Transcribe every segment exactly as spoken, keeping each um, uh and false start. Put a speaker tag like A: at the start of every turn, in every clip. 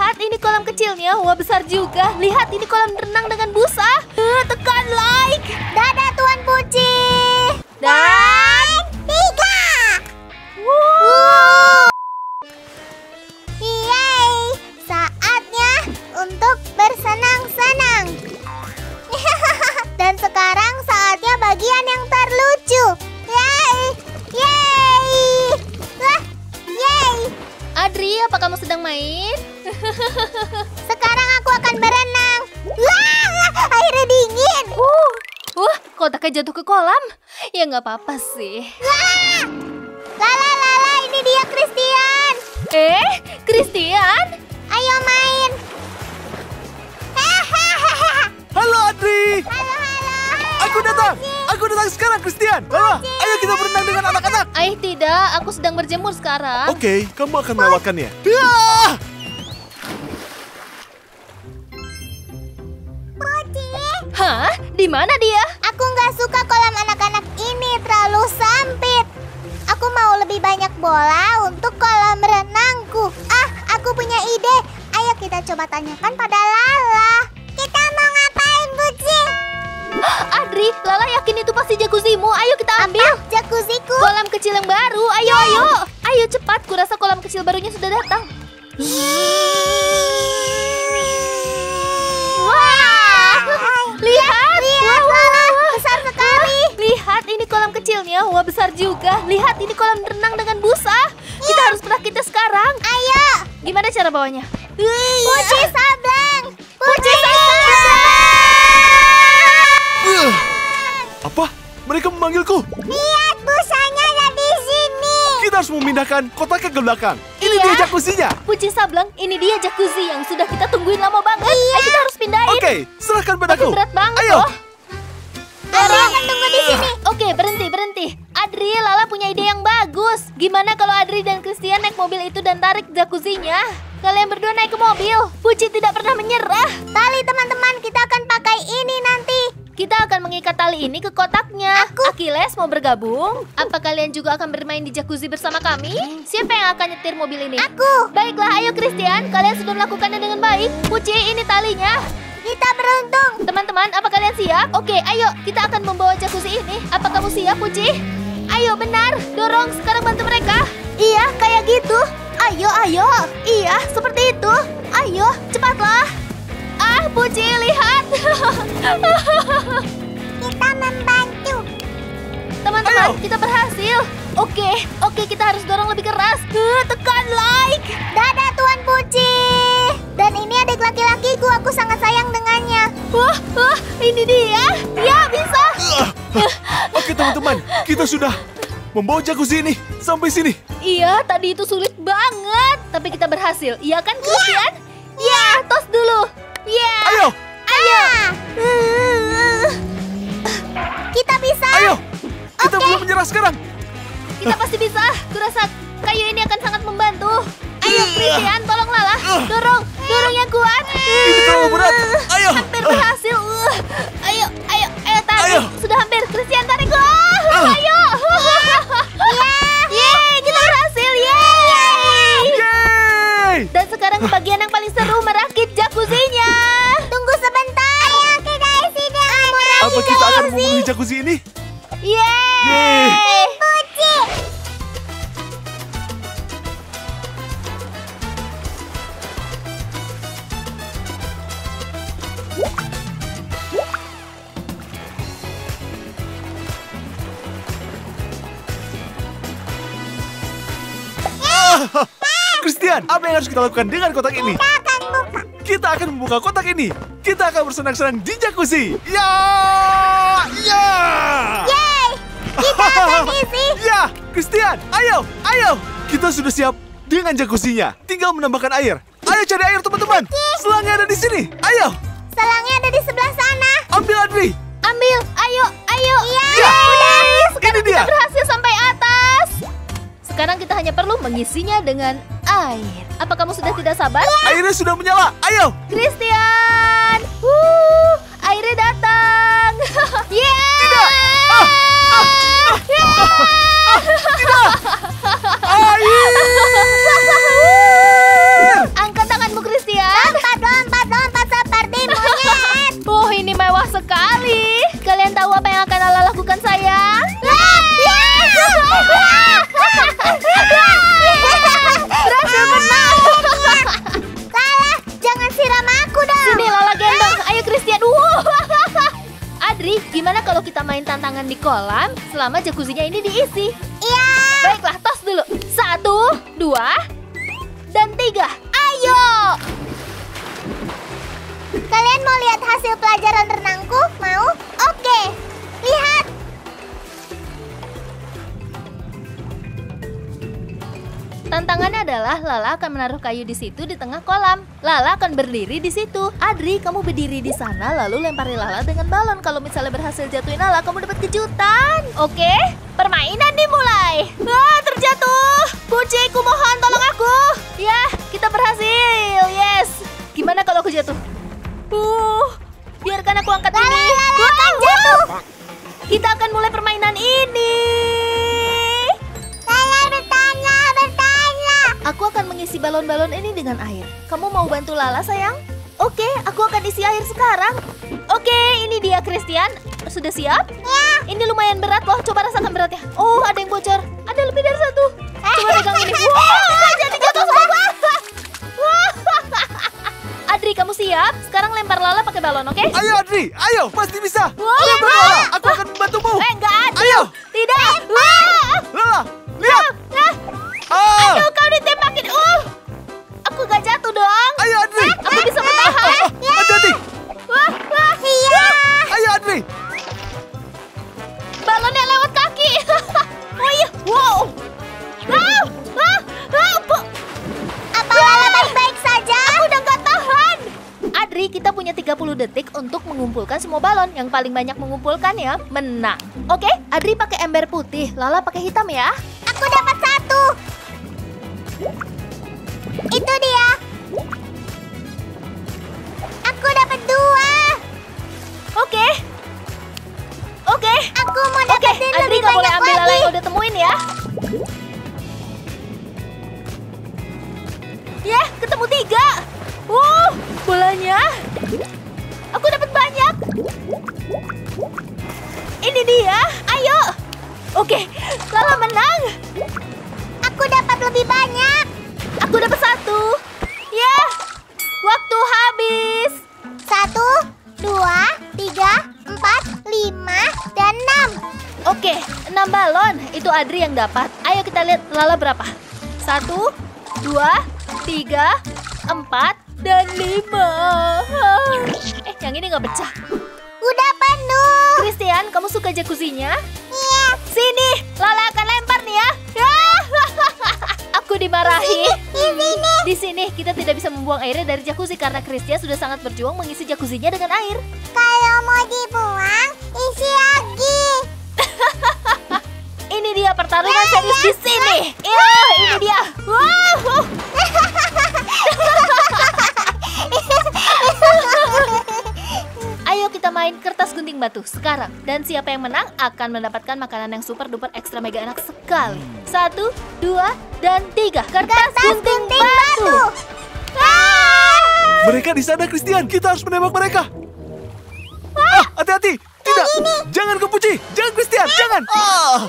A: lihat ini kolam kecilnya. Wah, besar juga. Lihat ini kolam renang dengan busa. Uh, tekan like.
B: Dadah Tuan Puci.
A: Dan
B: tiga.
A: wow.
B: Yeay, saatnya untuk bersenang-senang. Dan sekarang saatnya bagian yang terlucu. Yeay, yeay, wah, yeay.
A: Adri, apa kamu sedang main?
B: Sekarang aku akan berenang. Wah, airnya dingin.
A: Uh, wah, kotaknya jatuh ke kolam. Ya nggak apa-apa sih.
B: Wah, lala lala, ini dia Christian.
A: Eh, Christian?
B: Ayo main.
C: Halo Adri.
B: Halo, halo.
C: Aku datang. Aku datang sekarang Christian. Ayo, ayo kita berenang dengan anak-anak.
A: Ayah tidak, aku sedang berjemur sekarang.
C: Oke, kamu akan melewatkannya. Ah!
B: Puci.
A: Hah? Di mana dia?
B: Aku nggak suka kolam anak-anak ini, terlalu sempit. Aku mau lebih banyak bola untuk kolam renangku. Ah, aku punya ide. Ayo kita coba tanyakan pada Lala. Kita mau ngapain, Puci?
A: Adri, Lala yakin itu pasti jacuzzimu. Ayo kita ambil.
B: Jacuzziku.
A: Kolam kecil yang baru. Ayo, ayo. Ayo cepat, kurasa kolam kecil barunya sudah datang. Wah! Lihat.
B: Lihat,
A: Wah,
B: Lala.
A: wah, wah.
B: Besar sekali.
A: Lihat ini kolam kecilnya. Wah, besar juga. Lihat ini kolam renang dengan busa. Kita harus berakitnya sekarang.
B: Ayo.
A: Gimana cara bawanya?
B: Puci Sableng. Puci
C: Uh, apa? Mereka memanggilku.
B: Lihat, busanya ada di sini.
C: Kita harus memindahkan kotaknya ke belakang. Ini
A: Iya.
C: dia jacuzzinya.
A: Puci Sableng, ini dia jacuzzi yang sudah kita tungguin lama banget. Ayo kita harus pindahin.
C: Oke, serahkan
A: Tapi
C: padaku.
A: berat banget
C: Ayo.
A: loh.
B: Ada yang tunggu di sini.
A: Oke, berhenti, berhenti. Adri, Lala punya ide yang bagus. Gimana kalau Adri dan Christian naik mobil itu dan tarik jacuzzinya? Kalian berdua naik ke mobil. Puci tidak pernah menyerah.
B: Tali teman-teman, kita akan pakai ini nanti.
A: Kita akan mengikat tali ini ke kotaknya.
B: Aku.
A: Achilles mau bergabung? Apa kalian juga akan bermain di jacuzzi bersama kami? Siapa yang akan nyetir mobil ini?
B: Aku.
A: Baiklah, ayo Christian. Kalian sudah melakukannya dengan baik. Puci, ini talinya.
B: Kita beruntung.
A: Teman-teman, apa kalian siap? Oke, ayo. Kita akan membawa jacuzzi ini. Apa kamu siap, Puci? Ayo, benar. Dorong, sekarang bantu mereka. Iya, kayak gitu. Ayo, ayo. Iya, seperti itu. Ayo, cepatlah. Ah, Puci, lihat.
B: Kita membantu.
A: Teman-teman,
C: Ayo.
A: kita berhasil. Oke, oke, kita harus dorong lebih keras. Uh, tekan like.
B: Dadah Tuan Puci. Dan ini adik laki-lakiku, aku sangat sayang dengannya.
A: Wah, wah, ini dia. Ya, bisa.
C: Oke teman-teman, kita sudah membawa jacuzzi ini sampai sini.
A: Iya, tadi itu sulit banget. Tapi kita berhasil. Iya kan, Christian? Iya, tos dulu. Iya.
C: Ayo,
A: Ayo.
B: Uh, Kita bisa.
C: ayo. Kita
B: Oke.
C: belum menyerah sekarang.
A: Kita pasti bisa. Kurasa kayu ini akan sangat membantu. Ayo, Christian, tolong Lala. Dorong, dorong yang kuat.
C: Ini terlalu berat. Ayo.
A: Hampir berhasil. Uh, Ayo, ayo, ayo tarik.
C: Ayo.
A: Sudah hampir. Christian tarik. Uh, Ayo. Yeay, kita berhasil. Yeay.
C: Yeay.
A: Dan sekarang ke bagian yang paling seru, merakit jacuzzinya.
B: Tunggu sebentar. Ayo kita isi dengan merakit
C: Apa kita akan
B: jacuzzi.
C: memenuhi jacuzzi ini?
A: Yeay.
C: Yeay.
B: Puci.
C: Ah, Christian, apa yang harus kita lakukan dengan kotak ini?
B: Kita akan buka.
C: Kita akan membuka kotak ini. Kita akan bersenang-senang di jacuzzi. Ya, ya.
B: Yeay. Kita akan isi.
C: Ya, Christian, ayo, ayo. Kita sudah siap dengan jacuzzinya. Tinggal menambahkan air. Ayo cari air teman-teman. Selangnya ada di sini. Ayo,
B: Selangnya ada di sebelah sana.
C: ambil Adri.
A: Ambil, ayo, ayo.
B: Iya.
C: Ya.
A: Udah, sekarang
C: Ini dia.
A: kita berhasil sampai atas. Sekarang kita hanya perlu mengisinya dengan air. Apa kamu sudah tidak sabar?
C: Airnya sudah menyala. Ayo.
A: Christian, Wuh, airnya datang. Yeay.
C: Tidak. Ah, ah, Tidak. Air.
A: Angkat tanganmu, Christian. tantangan di kolam selama jacuzzinya ini diisi.
B: Iya.
A: Baiklah, tos dulu. Satu, dua, dan tiga. Ayo!
B: Kalian mau lihat hasil pelajaran renangku? Mau? Oke. Lihat.
A: Tantangannya adalah Lala akan menaruh kayu di situ di tengah kolam. Lala akan berdiri di situ. Adri, kamu berdiri di sana lalu lempari Lala dengan balon. Kalau misalnya berhasil jatuhin Lala, kamu dapat kejutan. Oke, permainan dimulai. Wah, terjatuh. Puci, ku mohon tolong aku. Ya, kita berhasil. Yes. Gimana kalau aku jatuh? Uh, biarkan aku angkat
B: Lala,
A: ini.
B: Lala
A: Wow,
B: akan jatuh.
A: wow. Kita akan mulai permainan ini.
B: Lala bertanya, bertanya.
A: Aku akan mengisi balon-balon ini dengan air. Kamu mau bantu Lala, sayang? Oke, aku akan isi air sekarang. Oke, ini dia Christian. Sudah siap?
B: Ya.
A: Ini lumayan berat loh, coba rasakan beratnya. Oh, ada yang bocor. Ada lebih dari satu. Coba pegang ini. Wow, jadi jatuh semua. Adri, kamu siap? Sekarang lempar Lala pakai balon, oke?
C: Ayo Adri, ayo, pasti bisa.
A: Wow.
C: Ayo Lala, aku akan membantumu.
A: Eh, enggak adil.
C: Ayo.
A: Tidak. Wah.
C: Lala, lihat.
A: Ah.
C: Ah.
A: Aduh, kau ditembakin. Uh. Aku gak jatuh dong.
C: Ayo Adri.
A: Aku bisa bertahan.
C: Hati-hati.
A: Wah, wah.
B: Iya.
C: Ayo Adri.
A: Balonnya lewat kaki. Oh iya, wow. Ah, ah, ah, bu-
B: Apa Lala baik-baik saja?
A: Aku udah gak tahan. Adri, kita punya tiga puluh detik untuk mengumpulkan semua balon. Yang paling banyak mengumpulkan ya menang. Oke, Adri pakai ember putih, Lala pakai hitam ya.
B: Aku dapat satu. Itu dia. Aku dapat dua.
A: Oke. Oke.
B: Aku mau
A: Oke,
B: dapetin
A: Adri
B: lebih
A: gak boleh
B: banyak
A: ambil Lala
B: lagi.
A: yang udah temuin ya. Ya, ketemu tiga. Wow, bolanya. Aku dapat banyak. Ini dia, ayo. Oke, Lala menang.
B: Aku dapat lebih banyak.
A: Aku dapat satu. Ya, waktu habis.
B: Satu, dua, tiga, empat, lima, dan enam.
A: Oke, enam balon. Itu Adri yang dapat. Ayo kita lihat Lala berapa. Satu, dua, tiga, empat, dan lima. Eh, yang ini nggak pecah.
B: Udah penuh.
A: Christian, kamu suka jacuzzinya?
B: Iya.
A: Sini, Lala akan lempar nih ya. Aku dimarahi.
B: Di sini.
A: Di sini kita tidak bisa membuang airnya dari jacuzzi karena Christian sudah sangat berjuang mengisi jacuzzinya dengan air.
B: Kalau mau dibuang, isi lagi.
A: Ini dia pertarungan serius di sini. Ya, ini dia. Wow. Ayo kita main kertas gunting batu sekarang. Dan siapa yang menang akan mendapatkan makanan yang super duper ekstra mega enak sekali. Satu, dua, dan tiga. Kertas,
B: Kertas
A: gunting,
B: gunting
A: batu.
B: batu.
A: Ah!
C: Mereka di sana Christian, kita harus menembak mereka. Ah, hati-hati. Tidak, jangan ke Puci. Jangan Christian, jangan. Ah.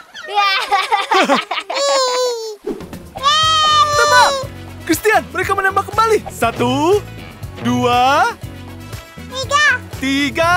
C: Tebak. Christian, mereka menembak kembali. Satu, dua,
B: Tiga.
C: tiga.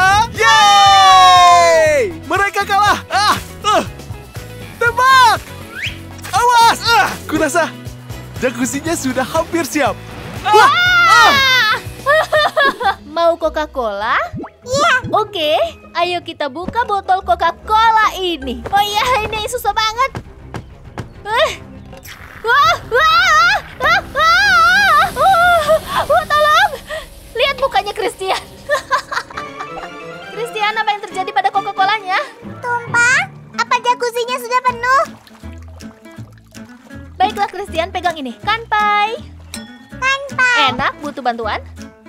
C: Yeay! Mereka kalah. Ah, uh. Tebak. Awas. Ah, kurasa jacuzzinya sudah hampir siap. Ah, ah.
A: Mau Coca-Cola?
B: Iya.
A: Oke, ayo kita buka botol Coca-Cola ini. Oh iya, ini susah banget. Eh. Wah, wah, wah, wah, wah, wah, tolong. Lihat mukanya Christian. Christian, apa yang terjadi pada Coca-Colanya?
B: Tumpah. Apa jacuzzinya sudah penuh?
A: Baiklah Christian, pegang ini. Kanpai.
B: Kanpai.
A: Enak, butuh bantuan?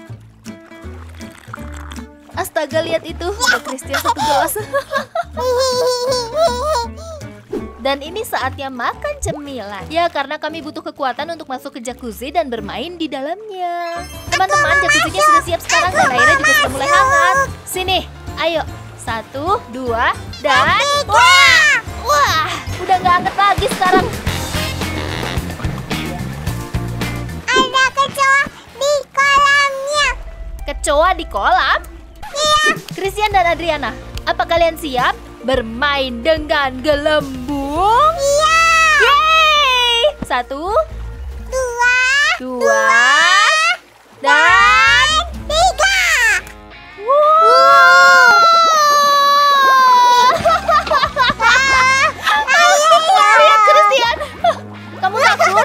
A: Astaga, lihat itu. Ada Christian satu gelas. Dan ini saatnya makan cemilan. Ya, karena kami butuh kekuatan untuk masuk ke jacuzzi dan bermain di dalamnya. Teman-teman, jacuzzinya sudah siap sekarang dan airnya juga sudah mulai hangat. Sini, ayo. Satu, dua, dan... Wah! Wah, udah nggak hangat lagi sekarang.
B: Ada kecoa di kolamnya.
A: Kecoa di kolam?
B: Iya.
A: Christian dan Adriana, apa kalian siap? bermain dengan gelembung?
B: Iya.
A: Yeay! Satu,
B: Dua.
A: dua, dan
B: Tiga.
A: wow! Lihat Christian, kamu takut?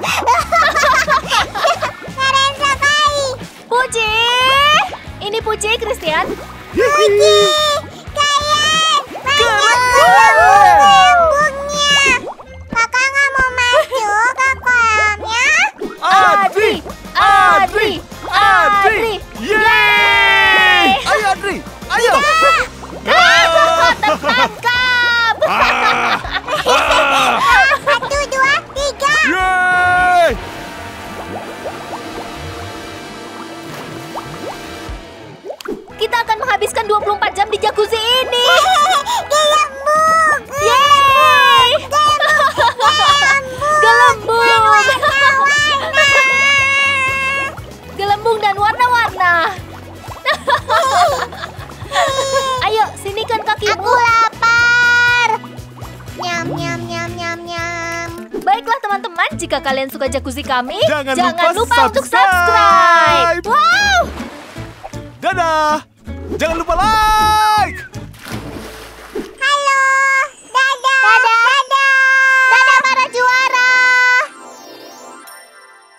B: Keren sekali.
A: Puji, ini Puji Christian.
B: Puji. Kalian.
C: Keren.
B: Gelembungnya. Kakak nggak mau masuk ke kolamnya?
C: Adri, Adri, Adri. Yeay! Ayo Adri, ayo.
A: Tertangkap.
B: Satu, dua, tiga.
C: Yeay!
A: Kita akan menghabiskan dua puluh empat jam di jacuzzi ini.
B: Gelembung.
A: Yeay! Gelembung. Gelembung dan warna-warna. Ayo, sinikan kakimu.
B: Aku lapar. Nyam, nyam, nyam, nyam, nyam.
A: Baiklah teman-teman, jika kalian suka jacuzzi kami,
C: Jangan lupa
A: untuk
C: subscribe.
A: subscribe. Wow!
C: Dadah. Jangan lupa like.